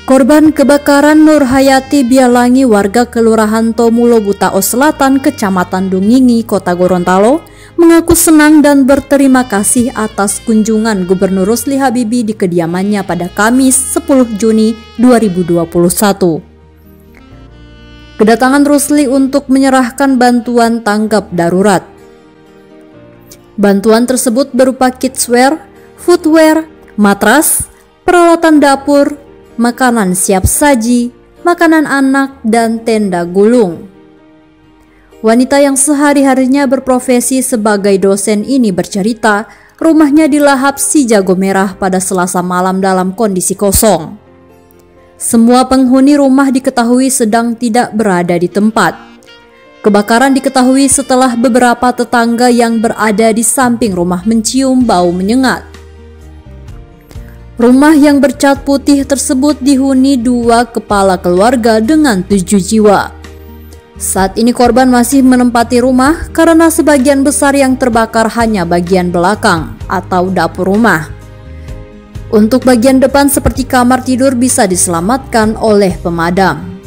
Korban kebakaran Nur Hayati Bialangi, warga Kelurahan Tomulo Butao Selatan, Kecamatan Dungingi, Kota Gorontalo, mengaku senang dan berterima kasih atas kunjungan Gubernur Rusli Habibie di kediamannya pada Kamis 10 Juni 2021. Kedatangan Rusli untuk menyerahkan bantuan tanggap darurat. Bantuan tersebut berupa kidswear, footwear, matras, peralatan dapur, makanan siap saji, makanan anak, dan tenda gulung. Wanita yang sehari-harinya berprofesi sebagai dosen ini bercerita, rumahnya dilahap si jago merah pada Selasa malam dalam kondisi kosong. Semua penghuni rumah diketahui sedang tidak berada di tempat. Kebakaran diketahui setelah beberapa tetangga yang berada di samping rumah mencium bau menyengat. Rumah yang bercat putih tersebut dihuni 2 kepala keluarga dengan 7 jiwa. Saat ini korban masih menempati rumah karena sebagian besar yang terbakar hanya bagian belakang atau dapur rumah. Untuk bagian depan seperti kamar tidur bisa diselamatkan oleh pemadam.